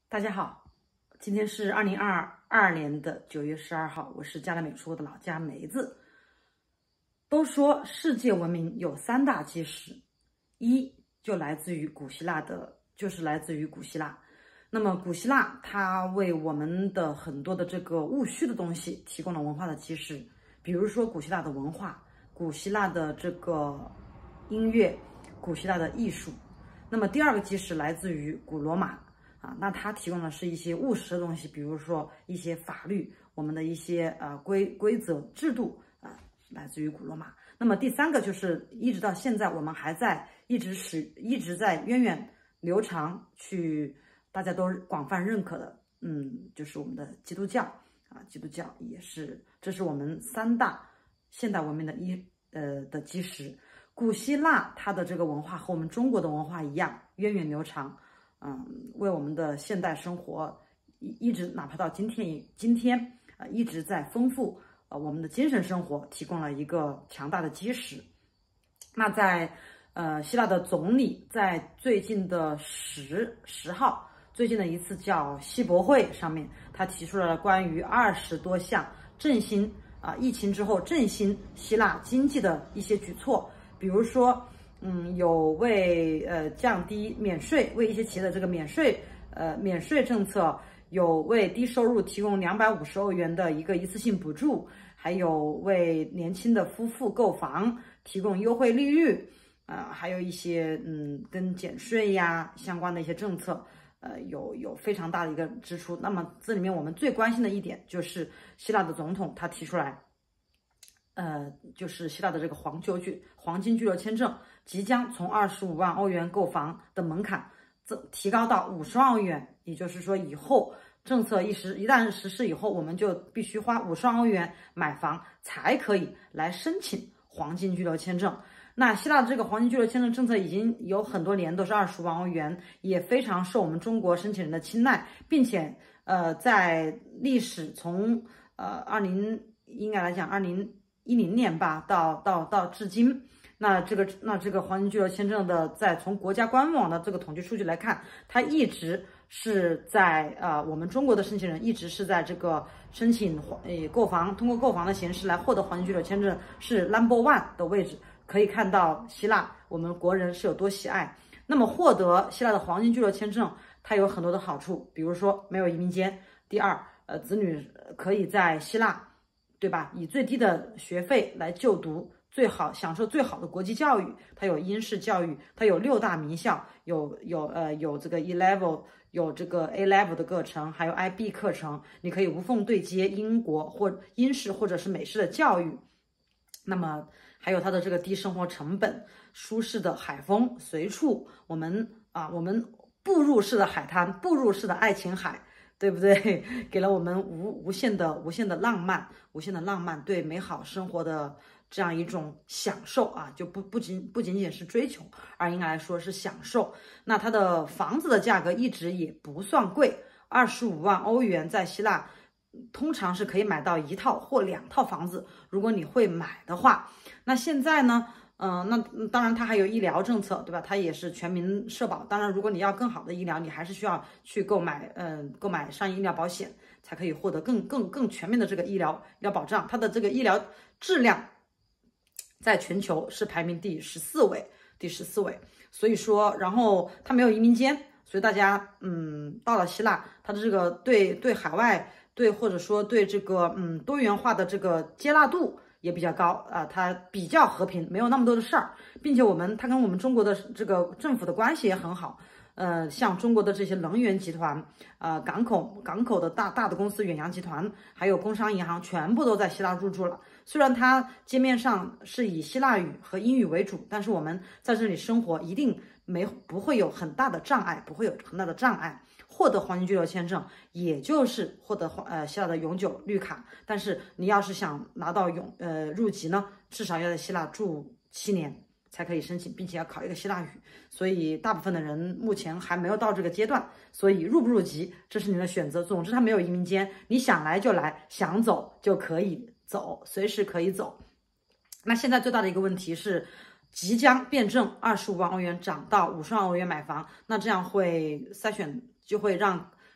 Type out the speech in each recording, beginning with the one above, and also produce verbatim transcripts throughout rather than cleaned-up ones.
大家好，今天是二零二二年的九月十二号，我是加拉美出的老家梅子。都说世界文明有三大基石，一就来自于古希腊的，就是来自于古希腊。那么古希腊它为我们的很多的这个务虚的东西提供了文化的基石，比如说古希腊的文化、古希腊的这个音乐、古希腊的艺术。那么第二个基石来自于古罗马。啊，那它提供的是一些务实的东西，比如说一些法律，我们的一些呃规规则制度啊、呃，来自于古罗马。那么第三个就是一直到现在，我们还在一直使一直在源远流长去大家都广泛认可的，嗯，就是我们的基督教啊，基督教也是，这是我们三大现代文明的一呃的基石。古希腊它的这个文化和我们中国的文化一样，源远流长。嗯，为我们的现代生活一一直哪怕到今天，今天啊、呃、一直在丰富呃我们的精神生活提供了一个强大的基石。那在呃希腊的总理在最近的十十号，最近的一次叫希伯会上面，他提出了关于二十多项振兴啊、呃、疫情之后振兴希腊经济的一些举措，比如说。嗯，有为呃降低免税，为一些企业的这个免税呃免税政策，有为低收入提供两百五十欧元的一个一次性补助，还有为年轻的夫妇购房提供优惠利率，呃，还有一些嗯跟减税呀相关的一些政策，呃，有有非常大的一个支出。那么这里面我们最关心的一点就是希腊的总统他提出来。呃，就是希腊的这个黄球居黄金居留签证即将从二十五万欧元购房的门槛，这提高到五十万欧元。也就是说，以后政策一实一旦实施以后，我们就必须花五十万欧元买房才可以来申请黄金居留签证。那希腊的这个黄金居留签证政策已经有很多年都是二十五万欧元，也非常受我们中国申请人的青睐，并且呃，在历史从呃二零应该来讲二零。一零年吧，到到到至今，那这个那这个黄金居留签证的，在从国家官网的这个统计数据来看，它一直是在呃我们中国的申请人一直是在这个申请呃购房，通过购房的形式来获得黄金居留签证是 number one 的位置。可以看到希腊我们国人是有多喜爱。那么获得希腊的黄金居留签证，它有很多的好处，比如说没有移民监，第二，呃子女可以在希腊。对吧？以最低的学费来就读，最好享受最好的国际教育。它有英式教育，它有六大名校，有有呃有这个 E level， 有这个 A level 的课程，还有 I B 课程，你可以无缝对接英国或英式或者是美式的教育。那么还有它的这个低生活成本，舒适的海风随处，我们啊我们步入式的海滩，步入式的爱琴海。对不对？给了我们无无限的无限的浪漫，无限的浪漫，对美好生活的这样一种享受啊，就不不仅不仅仅是追求，而应该来说是享受。那它的房子的价格一直也不算贵，二十五万欧元在希腊通常是可以买到一套或两套房子，如果你会买的话。那现在呢？嗯、呃，那当然，它还有医疗政策，对吧？它也是全民社保。当然，如果你要更好的医疗，你还是需要去购买，嗯、呃，购买商业医疗保险，才可以获得更更更全面的这个医疗医疗保障。它的这个医疗质量在全球是排名第十四位，第十四位。所以说，然后它没有移民监，所以大家，嗯，到了希腊，它的这个对对海外对或者说对这个嗯多元化的这个接纳度。也比较高啊、呃，它比较和平，没有那么多的事儿，并且我们它跟我们中国的这个政府的关系也很好。呃，像中国的这些能源集团，呃，港口港口的大大的公司远洋集团，还有工商银行，全部都在希腊入驻了。虽然它界面上是以希腊语和英语为主，但是我们在这里生活一定没不会有很大的障碍，不会有很大的障碍。获得黄金居留签证，也就是获得呃希腊的永久绿卡。但是你要是想拿到永呃入籍呢，至少要在希腊住七年才可以申请，并且要考一个希腊语。所以大部分的人目前还没有到这个阶段，所以入不入籍这是你的选择。总之，它没有移民监，你想来就来，想走就可以走，随时可以走。那现在最大的一个问题是。即将变证二十五万欧元涨到五十万欧元买房，那这样会筛选就会让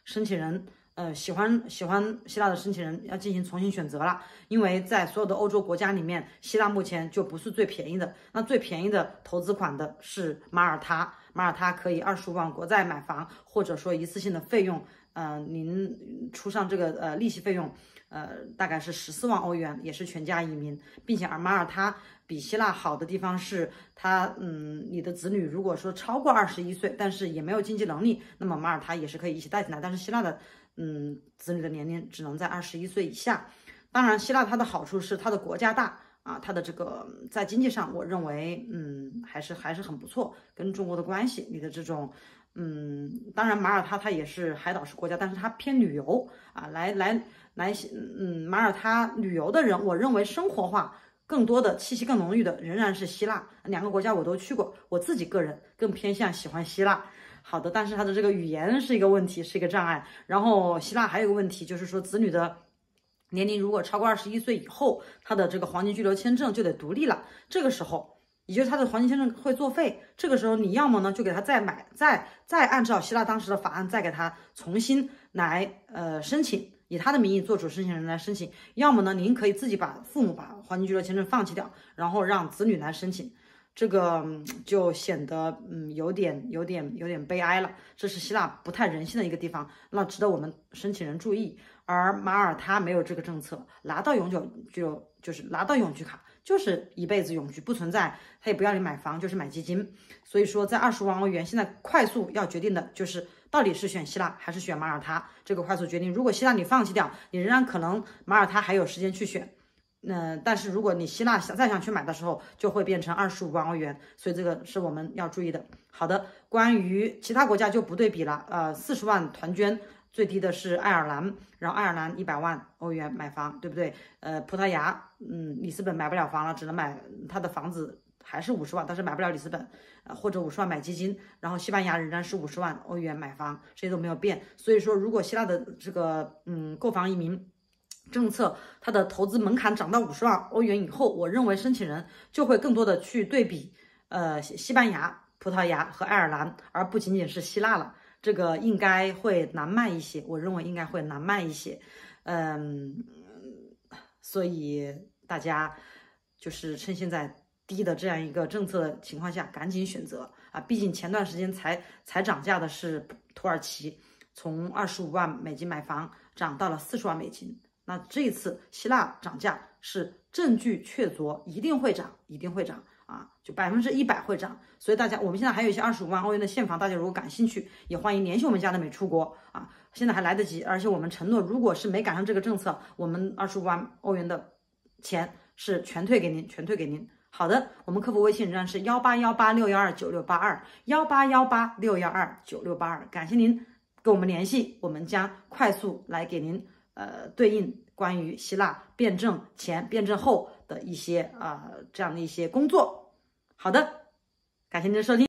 申请人。呃，喜欢喜欢希腊的申请人要进行重新选择了，因为在所有的欧洲国家里面，希腊目前就不是最便宜的。那最便宜的投资款的是马耳他，马耳他可以二十五万国债买房，或者说一次性的费用，呃，您出上这个呃利息费用，呃，大概是十四万欧元，也是全家移民，并且而马耳他比希腊好的地方是它，嗯，你的子女如果说超过二十一岁，但是也没有经济能力，那么马耳他也是可以一起带进来，但是希腊的。嗯，子女的年龄只能在二十一岁以下。当然，希腊它的好处是它的国家大啊，它的这个在经济上，我认为嗯还是还是很不错，跟中国的关系，你的这种嗯，当然马耳他它也是海岛式国家，但是它偏旅游啊，来来来，嗯，马耳他旅游的人，我认为生活化更多的气息更浓郁的仍然是希腊。两个国家我都去过，我自己个人更偏向喜欢希腊。好的，但是它的这个语言是一个问题，是一个障碍。然后希腊还有个问题，就是说子女的年龄如果超过二十一岁以后，他的这个黄金居留签证就得独立了。这个时候，也就是他的黄金签证会作废。这个时候，你要么呢就给他再买，再再按照希腊当时的法案再给他重新来呃申请，以他的名义做主申请人来申请；要么呢，您可以自己把父母把黄金居留签证放弃掉，然后让子女来申请。这个就显得嗯有点有点有点悲哀了，这是希腊不太人性的一个地方，那值得我们申请人注意。而马耳他没有这个政策，拿到永久居留就是拿到永居卡就是一辈子永居，不存在他也不要你买房，就是买基金。所以说，在二十万欧元，现在快速要决定的就是到底是选希腊还是选马耳他，这个快速决定。如果希腊你放弃掉，你仍然可能马耳他还有时间去选。嗯、呃，但是如果你希腊想再想去买的时候，就会变成二十五万欧元，所以这个是我们要注意的。好的，关于其他国家就不对比了。呃，四十万团捐，最低的是爱尔兰，然后爱尔兰一百万欧元买房，对不对？呃，葡萄牙，嗯，里斯本买不了房了，只能买他的房子还是五十万，但是买不了里斯本，呃，或者五十万买基金。然后西班牙仍然是五十万欧元买房，这些都没有变。所以说，如果希腊的这个嗯购房移民政策，它的投资门槛涨到五十万欧元以后，我认为申请人就会更多的去对比，呃，西班牙、葡萄牙和爱尔兰，而不仅仅是希腊了。这个应该会难卖一些，我认为应该会难卖一些。嗯，所以大家就是趁现在低的这样一个政策的情况下，赶紧选择啊！毕竟前段时间才才涨价的是土耳其，从二十五万美金买房涨到了四十万美金。那这一次希腊涨价是证据确凿，一定会涨，一定会涨啊，就百分之一百会涨。所以大家，我们现在还有一些二十五万欧元的现房，大家如果感兴趣，也欢迎联系我们家的美出国啊，现在还来得及。而且我们承诺，如果是没赶上这个政策，我们二十五万欧元的钱是全退给您，全退给您。好的，我们客服微信仍然是幺八幺八六幺二九六八二幺八幺八六幺二九六八二，感谢您跟我们联系，我们将快速来给您。呃，对应关于希腊辩证前、辩证后的一些啊、呃、这样的一些工作。好的，感谢您的收听。